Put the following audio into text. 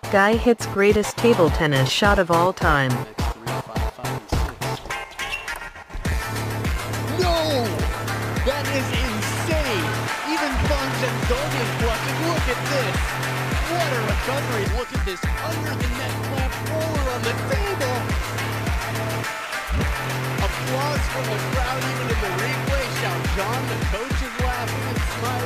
Guy hits greatest table tennis shot of all time. No! That is insane! Even Fan Zhendong is blushing. Look at this! What a recovery! Look at this under the net clamp roller on the table! Applause from the crowd even in the replay. Xiao Zhan, the coach, is laughing and smiling.